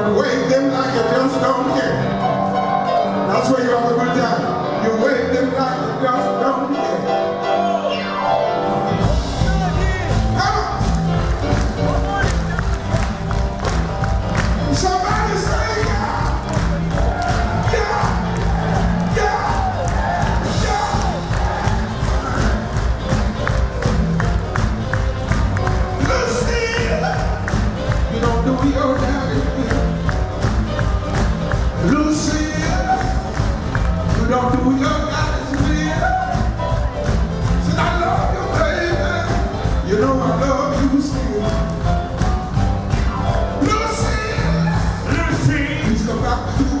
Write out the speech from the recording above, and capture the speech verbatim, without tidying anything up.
wave them like you just don't care. That's where you have a good time. You wave them like you just don't care. Come on. Somebody say yeah. Yeah. Yeah. Yeah. Lucille, you don't do your daddy. Lucille, you don't do your daddy's will. Said I love you, baby. You know I love you still. Lucille, Lucille, please come back to